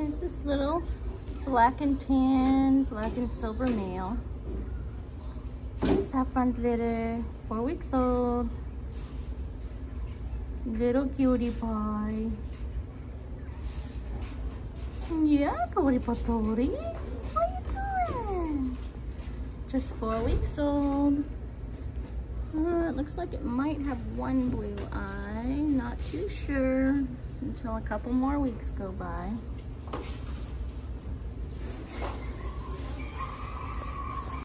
Here's this little black and tan, black and silver male. Saffron's litter, 4 weeks old. Little cutie pie. Yeah, Patori Patori. How you doing? Just 4 weeks old. It looks like it might have one blue eye. Not too sure until a couple more weeks go by.